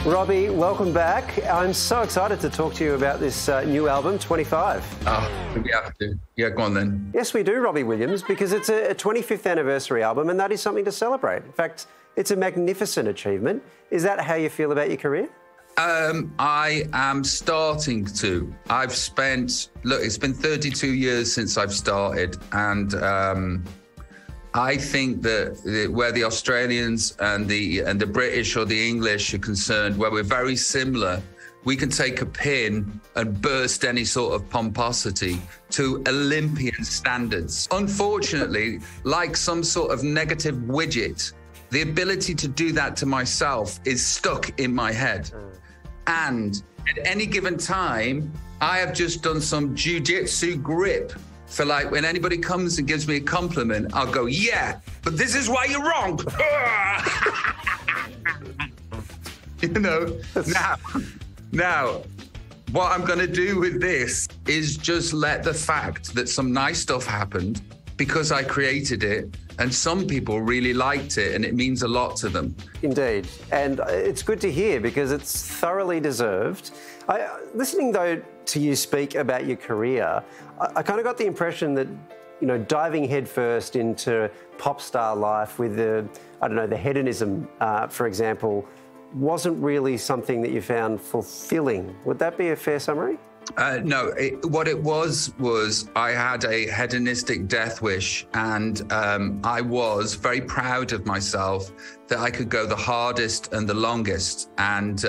Robbie, welcome back. I'm so excited to talk to you about this new album, 25. Oh, we have to. Yeah, go on then. Yes, we do, Robbie Williams, because it's a 25th anniversary album, and that is something to celebrate. In fact, it's a magnificent achievement. Is that how you feel about your career? I am starting to. I've spent, look, it's been 32 years since I've started, and I think that where the Australians and the British or the English are concerned, where we're very similar, we can take a pin and burst any sort of pomposity to Olympian standards. Unfortunately, like some sort of negative widget, the ability to do that to myself is stuck in my head. And at any given time, I have just done some jiu-jitsu grip for, like, when anybody comes and gives me a compliment, I'll go, yeah, but this is why you're wrong. You know, now, what I'm going to do with this is just let the fact that some nice stuff happened because I created it, and some people really liked it, and it means a lot to them. Indeed. And it's good to hear because it's thoroughly deserved. Listening, though, to you speak about your career, I kind of got the impression that, you know, diving headfirst into pop star life with the, I don't know, the hedonism, for example, wasn't really something that you found fulfilling. Would that be a fair summary? No, what it was I had a hedonistic death wish, and I was very proud of myself that I could go the hardest and the longest, and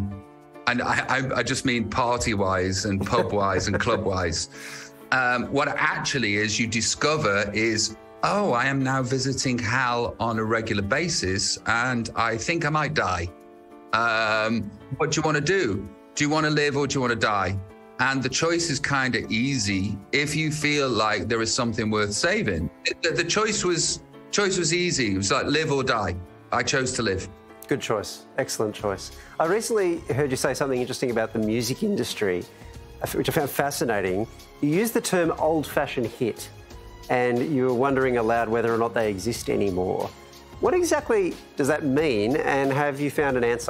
I just mean party-wise and pub-wise and club-wise. What it actually is, you discover is, oh, I am now visiting hell on a regular basis, and I think I might die. What do you want to do? Do you want to live or do you want to die? And the choice is kind of easy if you feel like there is something worth saving. The choice was easy. It was like live or die. I chose to live. Good choice. Excellent choice. I recently heard you say something interesting about the music industry, which I found fascinating. You used the term old-fashioned hit, and you were wondering aloud whether or not they exist anymore. What exactly does that mean, and have you found an answer?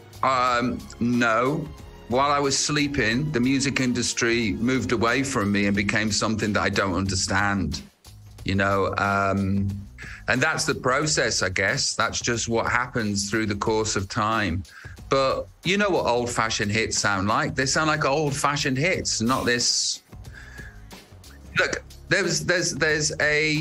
No. While I was sleeping, the music industry moved away from me and became something that I don't understand, you know, and that's the process, I guess. That's just what happens through the course of time. But you know what old-fashioned hits sound like? They sound like old-fashioned hits, not this. Look, there's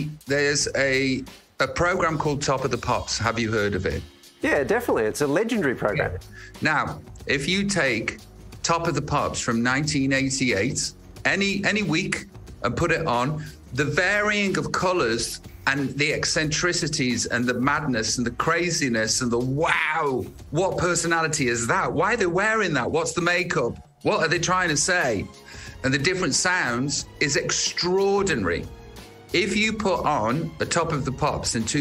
a program called Top of the Pops. Have you heard of it? Yeah, definitely. It's a legendary program. Yeah. Now, if you take Top of the Pops from 1988, any week, and put it on, the varying of colours and the eccentricities and the madness and the craziness and the wow, what personality is that? Why are they wearing that? What's the makeup? What are they trying to say? And the different sounds is extraordinary. If you put on a Top of the Pops in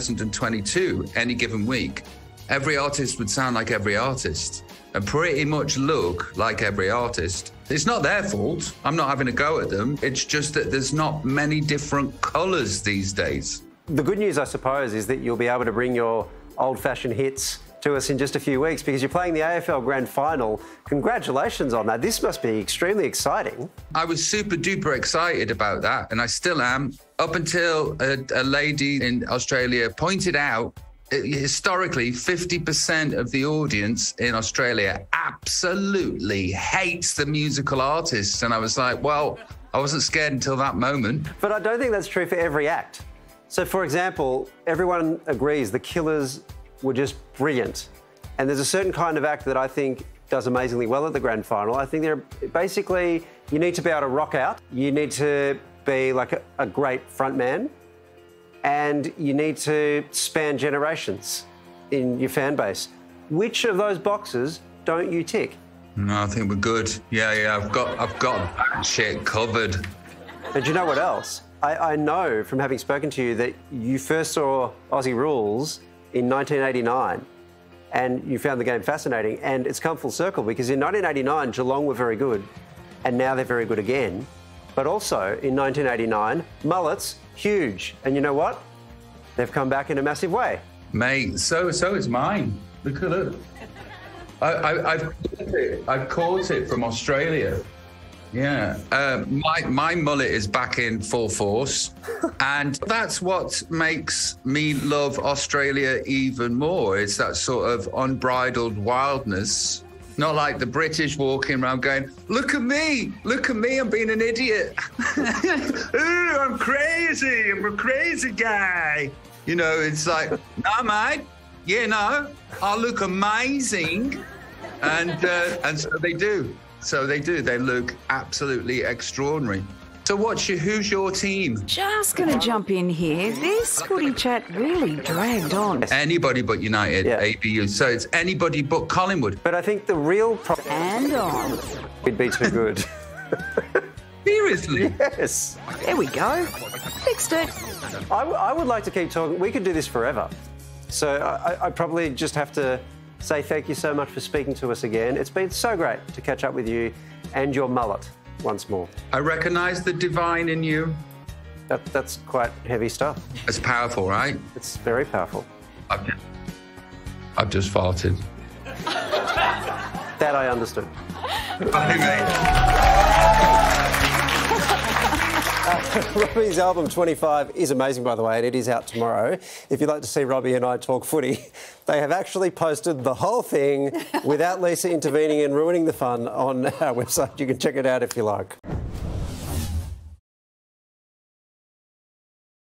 2022, any given week, every artist would sound like every artist and pretty much look like every artist. It's not their fault. I'm not having a go at them. It's just that there's not many different colours these days. The good news, I suppose, is that you'll be able to bring your old-fashioned hits to us in just a few weeks because you're playing the AFL Grand Final. Congratulations on that. This must be extremely exciting. I was super duper excited about that, and I still am, up until a lady in Australia pointed out historically 50% of the audience in Australia absolutely hates the musical artists. And I was like, well, I wasn't scared until that moment. But I don't think that's true for every act. So, for example, everyone agrees the Killers were just brilliant. And there's a certain kind of act that I think does amazingly well at the grand final. I think they're basically, you need to be able to rock out. You need to be like a great frontman. And you need to span generations in your fan base. Which of those boxes don't you tick? No, I think we're good. Yeah, I've got that shit covered. And do you know what else? I know from having spoken to you that you first saw Aussie Rules in 1989 and you found the game fascinating, and it's come full circle because in 1989 Geelong were very good and now they're very good again. But also in 1989, mullets, huge. And you know what? They've come back in a massive way. Mate, so is mine. Look at it. I've caught it from Australia. Yeah, my mullet is back in full force, and that's what makes me love Australia even more. It's that sort of unbridled wildness, not like the British walking around going, look at me, I'm being an idiot. Ooh, I'm crazy, I'm a crazy guy. You know, it's like, no, mate, I look amazing. And so they do. They look absolutely extraordinary. So who's your team? Just going to jump in here. This footy chat really dragged on. Anybody but United, ABU. So it's anybody but Collingwood. But I think the real problem... And on. We'd be too good. Seriously? Yes. There we go. Fixed it. I would like to keep talking. We could do this forever. So I probably just have to say thank you so much for speaking to us again. It's been so great to catch up with you and your mullet once more. I recognise the divine in you. That's quite heavy stuff. It's powerful, right? It's very powerful. I've just farted. That I understood. Bye, mate. Robbie's album 25 is amazing, by the way, and it is out tomorrow. If you'd like to see Robbie and I talk footy, they have actually posted the whole thing without Lisa intervening and ruining the fun on our website. You can check it out if you like.